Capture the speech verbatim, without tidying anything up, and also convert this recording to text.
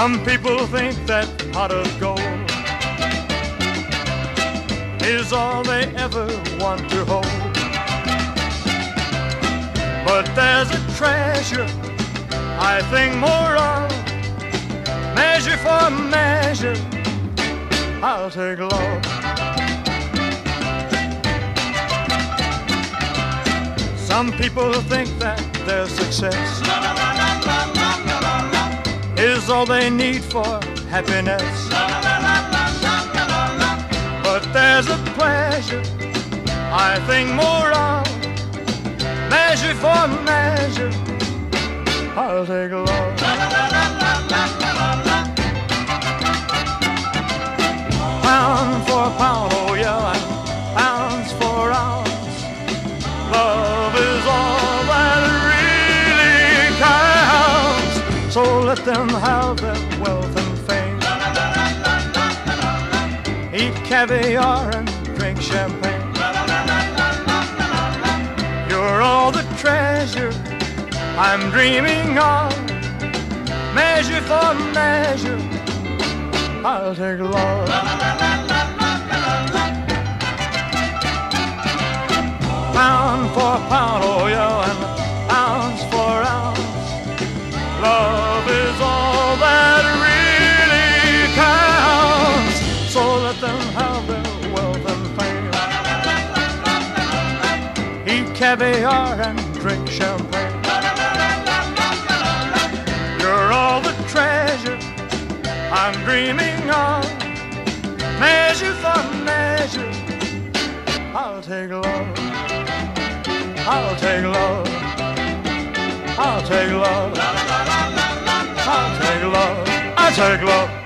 Some people think that pot of gold is all they ever want to hold. But there's a treasure I think more of. Measure for measure, I'll take love. Some people think that their success is all they need for happiness. But there's a pleasure I think more of. Measure for measure, I'll take love. Pound for pound, oh yeah, and pounds for ounce. Love is all that really counts. So let them have their wealth and fame. Eat caviar and drink champagne. You're all the treasure I'm dreaming of. Measure for measure, I'll take love. Pound for pound, oh yeah, and ounce for ounce. Love is all that really counts. So let them have their wealth and fame. Eat caviar and drink champagne. You're all the treasure I'm dreaming of. Measure for measure, I'll take love. I'll take love. I'll take love. I'll take love. I'll take love.